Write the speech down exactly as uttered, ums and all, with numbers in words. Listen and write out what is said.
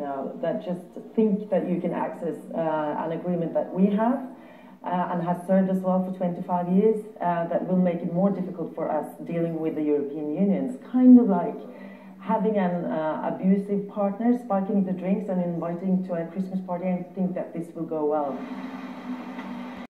now that just think that you can access uh, an agreement that we have uh, and has served us well for twenty-five years, uh, that will make it more difficult for us dealing with the European Union. It's kind of like having an uh, abusive partner spiking the drinks and inviting to a Christmas party and think that this will go well.